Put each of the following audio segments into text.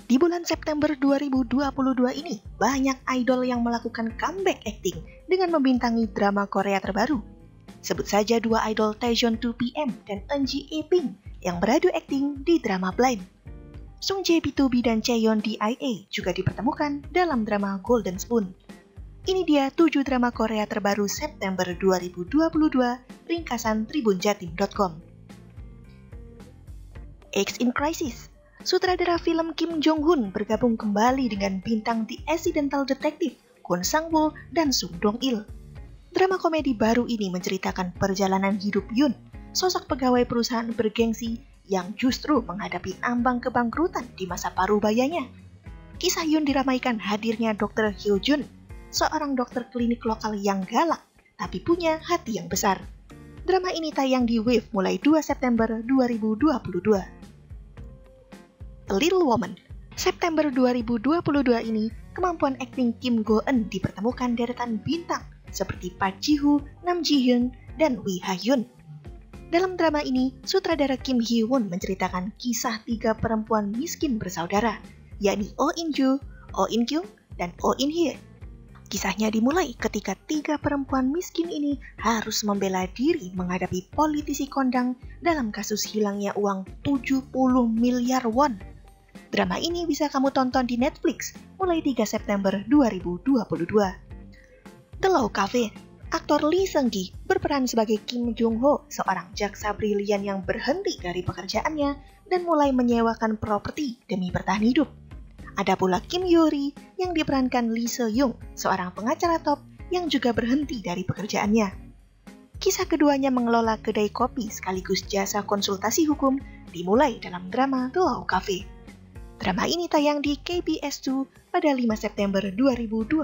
Di bulan September 2022 ini, banyak idol yang melakukan comeback acting dengan membintangi drama Korea terbaru. Sebut saja dua idol Taejeon 2PM dan Eunji Aping yang beradu acting di drama Blind. Sung Jae B2B dan Chaeyeon DIA juga dipertemukan dalam drama Golden Spoon. Ini dia 7 drama Korea terbaru September 2022, ringkasan tribunjatim.com. Eggs in Crisis. Sutradara film Kim Jong-hun bergabung kembali dengan bintang The Accidental Detective, Kwon Sang-woo dan Sung Dong-il. Drama komedi baru ini menceritakan perjalanan hidup Yoon, sosok pegawai perusahaan bergengsi yang justru menghadapi ambang kebangkrutan di masa parubayanya. Kisah Yoon diramaikan hadirnya Dr. Hyo Jun, seorang dokter klinik lokal yang galak tapi punya hati yang besar. Drama ini tayang di Wave mulai 2 September 2022. A Little Woman. September 2022 ini, kemampuan akting Kim Go-eun dipertemukan deretan bintang seperti Park Ji-hoo, Nam Ji-hyun, dan Wi Ha-hyun. Dalam drama ini, sutradara Kim Hee-won menceritakan kisah 3 perempuan miskin bersaudara, yakni Oh In-joo, Oh In-kyung, dan Oh In-hye. Kisahnya dimulai ketika 3 perempuan miskin ini harus membela diri menghadapi politisi kondang dalam kasus hilangnya uang 70 miliar won. Drama ini bisa kamu tonton di Netflix mulai 3 September 2022. The Law Cafe. Aktor Lee Seung-gi berperan sebagai Kim Jong-ho, seorang jaksa brilian yang berhenti dari pekerjaannya dan mulai menyewakan properti demi bertahan hidup. Ada pula Kim Yoo-ri yang diperankan Lee Se-young, seorang pengacara top yang juga berhenti dari pekerjaannya. Kisah keduanya mengelola kedai kopi sekaligus jasa konsultasi hukum dimulai dalam drama The Law Cafe. Drama ini tayang di KBS2 pada 5 September 2022.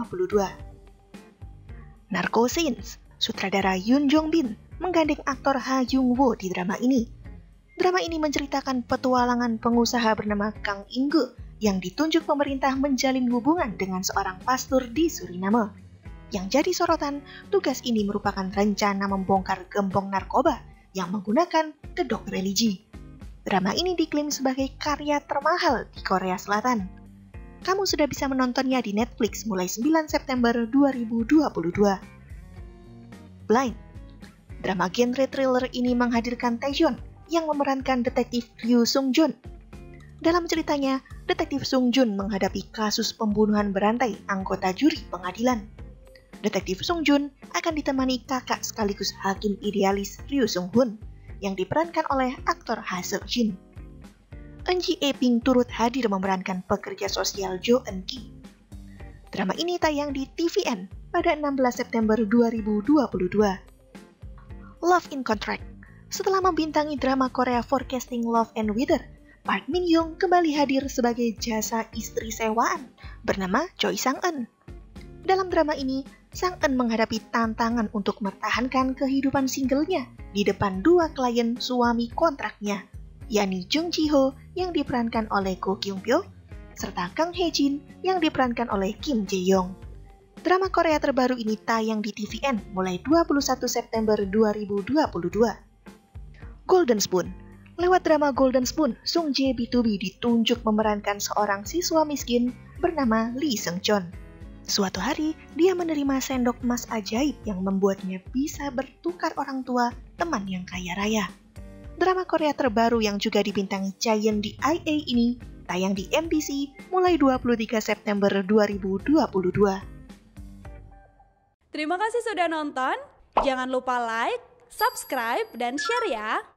Narco Scenes. Sutradara Yoon Jong-bin menggandeng aktor Ha Jung-woo di drama ini. Drama ini menceritakan petualangan pengusaha bernama Kang In-gu yang ditunjuk pemerintah menjalin hubungan dengan seorang pastor di Suriname. Yang jadi sorotan, tugas ini merupakan rencana membongkar gembong narkoba yang menggunakan kedok religi. Drama ini diklaim sebagai karya termahal di Korea Selatan. Kamu sudah bisa menontonnya di Netflix mulai 9 September 2022. Blind. Drama genre thriller ini menghadirkan Taejeon yang memerankan detektif Ryu Sung-jun. Dalam ceritanya, detektif Sung-jun menghadapi kasus pembunuhan berantai anggota juri pengadilan. Detektif Sung-jun akan ditemani kakak sekaligus hakim idealis Ryu Sung-hun yang diperankan oleh aktor Ha Seok-jin. Eunji Aping turut hadir memerankan pekerja sosial Jo Eun-ki. Drama ini tayang di TVN pada 16 September 2022. Love in Contract. Setelah membintangi drama Korea Forecasting Love and Wither, Park Min-young kembali hadir sebagai jasa istri sewaan bernama Choi Sang-eun. Dalam drama ini, Sang-eun menghadapi tantangan untuk mempertahankan kehidupan singlenya di depan 2 klien suami kontraknya, yakni Jung Ji-ho yang diperankan oleh Go Kyung-pyo, serta Kang Hae-jin yang diperankan oleh Kim Jae-yong. Drama Korea terbaru ini tayang di TVN mulai 21 September 2022. Golden Spoon. Lewat drama Golden Spoon, Sung Jae B2B ditunjuk memerankan seorang siswa miskin bernama Lee Seung-cheon. Suatu hari, dia menerima sendok emas ajaib yang membuatnya bisa bertukar orang tua teman yang kaya raya. Drama Korea terbaru yang juga dibintangi Chaeyeon DIA ini tayang di MBC mulai 23 September 2022. Terima kasih sudah nonton. Jangan lupa like, subscribe, dan share ya.